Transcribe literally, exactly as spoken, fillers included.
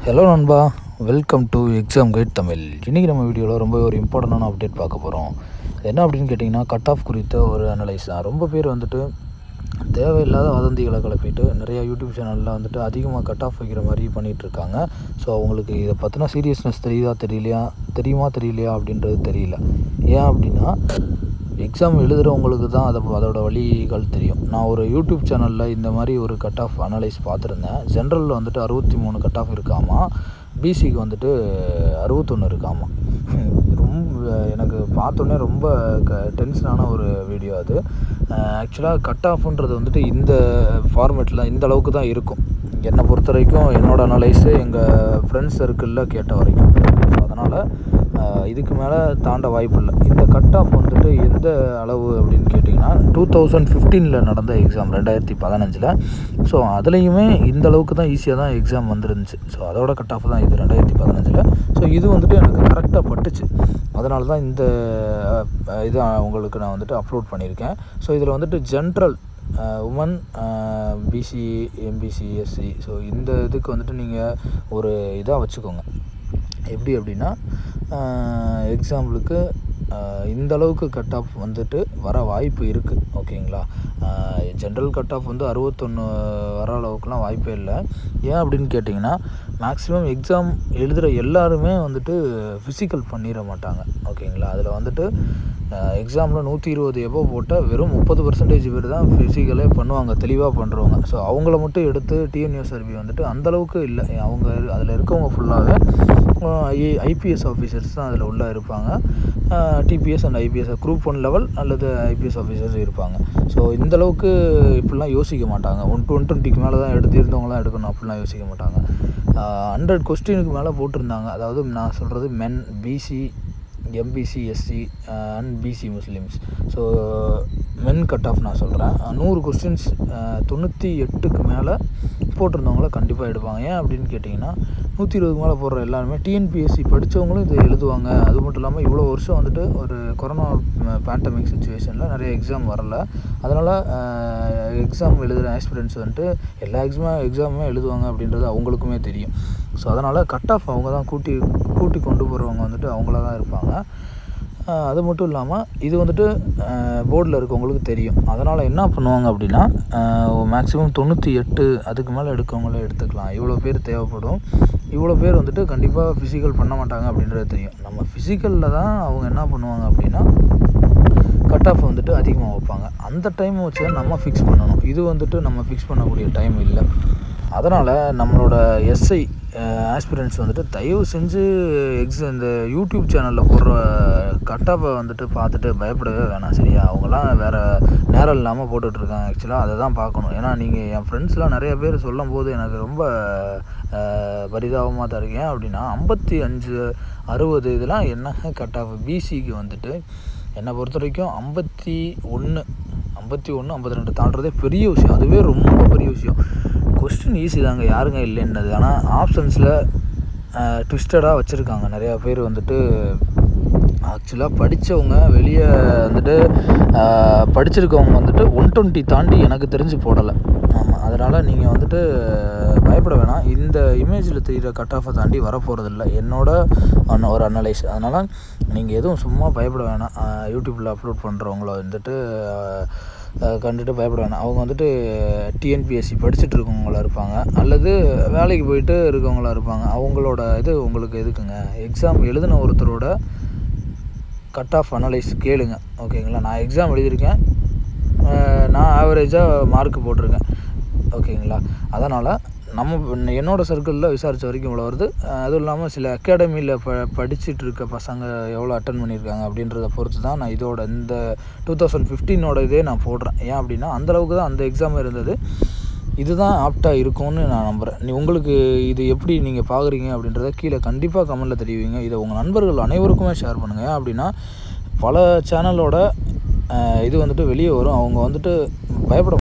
Hello நண்பா, welcome to exam guide Tamil. இன்றைக்கி நம்ம வீடியோவில் ரொம்ப ஒரு இம்பார்ட்டண்டான அப்டேட் பார்க்க போகிறோம். என்ன அப்படின்னு கேட்டிங்கன்னா, கட் ஆஃப் குறித்த ஒரு அனலைஸ் தான். ரொம்ப பேர் வந்துட்டு தேவையில்லாத வதந்திகளை கிளப்பிட்டு நிறையா யூடியூப் சேனலில் வந்துட்டு அதிகமாக கட் ஆஃப் வைக்கிற மாதிரி பண்ணிகிட்ருக்காங்க. ஸோ அவங்களுக்கு இதை பற்றின சீரியஸ்னஸ் தெரியுதா தெரியலையா தெரியுமா தெரியலையா அப்படின்றது தெரியல. ஏன் அப்படின்னா, எக்ஸாம் எழுதுகிறவங்களுக்கு தான் அதை அதோடய வழிகள் தெரியும். நான் ஒரு யூடியூப் சேனலில் இந்த மாதிரி ஒரு கட் ஆஃப் அனலைஸ் பார்த்துருந்தேன். ஜென்ரலில் வந்துட்டு அறுபத்தி மூணு கட் ஆஃப் இருக்காமா, பிசிக்கு வந்துட்டு அறுபத்தொன்று இருக்காமா. ரொம்ப எனக்கு பார்த்தோன்னே ரொம்ப க டென்ஷனான ஒரு வீடியோ அது. ஆக்சுவலாக கட் ஆஃப்ன்றது வந்துட்டு இந்த ஃபார்மேட்டில் இந்த அளவுக்கு தான் இருக்கும். என்னை பொறுத்த வரைக்கும், என்னோடய அனலைஸு எங்கள் ஃப்ரெண்ட்ஸ் சர்க்கிளில் கேட்ட வரைக்கும். ஸோ அதனால் இதுக்கு மேலே தாண்ட வாய்ப்பு இல்லை. இந்த கட் ஆஃப் வந்துட்டு எந்த அளவு அப்படின்னு கேட்டிங்கன்னா, டூ தௌசண்ட் ஃபிஃப்டீனில் நடந்த எக்ஸாம் ரெண்டாயிரத்தி பதினஞ்சில். ஸோ அதுலேயுமே இந்த அளவுக்கு தான் ஈஸியாக தான் எக்ஸாம் வந்துருந்துச்சு. ஸோ அதோட கட் ஆஃப் தான் இது ரெண்டாயிரத்தி பதினஞ்சில். ஸோ இது வந்துட்டு எனக்கு கரெக்டாக பட்டுச்சு. அதனால தான் இந்த இதை உங்களுக்கு நான் வந்துட்டு அப்லோட் பண்ணியிருக்கேன். ஸோ இதில் வந்துட்டு general women, BC, MBC, SC, so இந்த இதுக்கு வந்துட்டு நீங்கள் ஒரு இதாக வச்சுக்கோங்க. எப்படி அப்படின்னா, எக்ஸாம்பிளுக்கு இந்த அளவுக்கு கட் ஆஃப் வந்துட்டு வர வாய்ப்பு இருக்குது. ஓகேங்களா? ஜென்ரல் கட் ஆஃப் வந்து அறுபத்தொன்று வர அளவுக்குலாம் வாய்ப்பே இல்லை. ஏன் அப்படின்னு கேட்டிங்கன்னா, மேக்ஸிமம் எக்ஸாம் எழுதுகிற எல்லாருமே வந்துட்டு ஃபிசிக்கல் பண்ணிட மாட்டாங்க. ஓகேங்களா? அதில் வந்துட்டு எக்ஸாமில் நூற்றி இருபது எபோ போட்டால் வெறும் முப்பது பர்சன்டேஜ் பேர் தான் ஃபிசிக்கலே பண்ணுவாங்க, தெளிவாக பண்ணுறவங்க. ஸோ அவங்கள மட்டும் எடுத்து டிஎன்யூஎஸ்ஆர்பி வந்துட்டு அந்தளவுக்கு இல்லை. அவங்க அதில் இருக்கவங்க ஃபுல்லாகவே ஐ ஐபிஎஸ் ஆஃபீஸர்ஸ் தான் அதில் உள்ளே இருப்பாங்க. DPS and IPS group one level அல்லது ஐபிஎஸ் ஆஃபீஸர்ஸ் இருப்பாங்க. ஸோ இந்தளவுக்கு இப்படிலாம் யோசிக்க மாட்டாங்க. ஒன் டு ஒன் டுவெண்ட்டிக்கு மேலே தான் எடுத்து இருந்தவங்களாம் எடுக்கணும் அப்படிலாம் யோசிக்க மாட்டாங்க. ஹண்ட்ரட் கொஸ்டினுக்கு மேலே போட்டிருந்தாங்க. அதாவது நான் சொல்கிறது men, BC, MBC, SC and BC Muslims. So men cut off நான் சொல்கிறேன். நூறு கொஸ்டின்ஸ் தொண்ணூற்றி எட்டுக்கு மேலே போட்டிருந்தவங்கள கண்டிப்பாக எடுப்பாங்க. ஏன் அப்படின்னு கேட்டிங்கன்னா, நூற்றி இருபதுக்கு மேலே போடுற எல்லாருமே டிஎன்பிஎஸ்சி படித்தவங்களும் இதை எழுதுவாங்க. அது மட்டும் இல்லாமல் இவ்வளோ வருஷம் வந்துட்டு ஒரு கொரோனா பேண்டமிக் சுச்சுவேஷனில் நிறைய எக்ஸாம் வரல. அதனால் எக்ஸாம் எழுதுகிற ஆஸ்பிரண்ட்ஸ் வந்துட்டு எல்லா எக்ஸாம் எக்ஸாமுமே எழுதுவாங்க அப்படின்றது அவங்களுக்குமே தெரியும். ஸோ அதனால் கட் ஆஃப் அவங்க தான் கூட்டி கூட்டி கொண்டு போகிறவங்க வந்துட்டு அவங்கள தான் இருப்பாங்க. அது மட்டும் இல்லாமல் இது வந்துட்டு போர்டில் இருக்கவங்களுக்கு தெரியும். அதனால் என்ன பண்ணுவாங்க அப்படின்னா, மேக்ஸிமம் தொண்ணூற்றி எட்டு அதுக்கு மேலே எடுக்கவங்களே எடுத்துக்கலாம். இவ்வளோ பேர் தேவைப்படும். இவ்வளோ பேர் வந்துட்டு கண்டிப்பாக ஃபிசிக்கல் பண்ண மாட்டாங்க அப்படின்றது தெரியும். நம்ம ஃபிசிக்கலில் தான் அவங்க என்ன பண்ணுவாங்க அப்படின்னா, கட் ஆஃப் வந்துட்டு அதிகமாக வைப்பாங்க. அந்த டைம் வச்சு தான் நம்ம ஃபிக்ஸ் பண்ணணும். இது வந்துட்டு நம்ம ஃபிக்ஸ் பண்ணக்கூடிய டைம் இல்லை. அதனால் நம்மளோட எஸ்ஐ ஆஸ்பிரண்ட்ஸ் வந்துட்டு தயவு செஞ்சு எக்ஸ இந்த யூடியூப் சேனலில் போடுற கட் ஆஃபை வந்துட்டு பார்த்துட்டு பயப்படவே வேணாம். சரியா? அவங்களாம் வேறு நேரம் இல்லாமல் போட்டுட்ருக்காங்க. ஆக்சுவலாக அதை தான் பார்க்கணும். ஏன்னா நீங்கள் என் ஃப்ரெண்ட்ஸ்லாம் நிறைய பேர் சொல்லும் போது எனக்கு ரொம்ப பரிதாபமாக தான் இருக்கேன். அப்படின்னா ஐம்பத்தி அஞ்சு அறுபது இதெல்லாம் என்ன கட் ஆஃப் பிசிக்கு வந்துட்டு என்னை பொறுத்த வரைக்கும் ஐம்பத்தி ஒன்று ஐம்பத்தி ஒன்று ஐம்பத்தி ரெண்டு தாண்டதே பெரிய விஷயம். அதுவே ரொம்ப பெரிய விஷயம். கொஸ்டின் ஈஸி தாங்க, யாருங்க இல்லைன்றது. ஆனால் ஆப்ஷன்ஸில் ட்விஸ்டடாக வச்சுருக்காங்க. நிறையா பேர் வந்துட்டு ஆக்சுவலாக படித்தவங்க வெளியே வந்துட்டு படிச்சிருக்கவங்க வந்துட்டு ஒன் டுவெண்ட்டி தாண்டி எனக்கு தெரிஞ்சு போடலை. ஆமாம், அதனால் நீங்கள் வந்துட்டு பயப்பட வேணாம். இந்த இமேஜில் தெரிகிற கட் ஆஃபை தாண்டி வரப்போகிறதில்ல என்னோட ஒரு அனலைஸ். அதனால் நீங்கள் எதுவும் சும்மா பயப்பட வேணாம். யூடியூப்பில் அப்லோட் பண்ணுறவங்கள வந்துட்டு கண்டுட்டு பயப்பட வேணாம். அவங்க வந்துட்டு டிஎன்பிஎஸ்சி படிச்சுட்டு இருக்கவங்களா இருப்பாங்க, அல்லது வேலைக்கு போயிட்டு இருக்கவங்களா இருப்பாங்க. அவங்களோட இது உங்களுக்கு எதுக்குங்க? எக்ஸாம் எழுதின ஒருத்தரோட கட் ஆஃப் அனலைஸ் கேளுங்க. ஓகேங்களா? நான் எக்ஸாம் எழுதியிருக்கேன், நான் ஆவரேஜாக மார்க் போட்டிருக்கேன். ஓகேங்களா? அதனால் நம்ம என்னோடய சர்க்கிளில் விசாரித்த வரைக்கும் இவ்வளோ வருது. அதுவும் இல்லாமல் சில அகாடமியில் ப படிச்சுட்டு இருக்க பசங்க எவ்வளோ அட்டன் பண்ணியிருக்காங்க அப்படின்றத பொறுத்து தான் நான் இதோட இந்த டூ தௌசண்ட் ஃபிஃப்டீனோட இதே நான் போடுறேன். ஏன் அப்படின்னா, அந்தளவுக்கு தான் அந்த எக்ஸாம் இருந்தது. இதுதான் ஆப்டாக இருக்கும்னு நான் நம்புகிறேன். நீ உங்களுக்கு இது எப்படி நீங்கள் பார்க்குறீங்க அப்படின்றத கீழே கண்டிப்பாக கமெண்ட்டில் தெரிவிங்க. இதை உங்கள் நண்பர்கள் அனைவருக்குமே ஷேர் பண்ணுங்கள். ஏன் அப்படின்னா, பல சேனலோட இது வந்துட்டு வெளியே வரும். அவங்க வந்துட்டு பயப்பட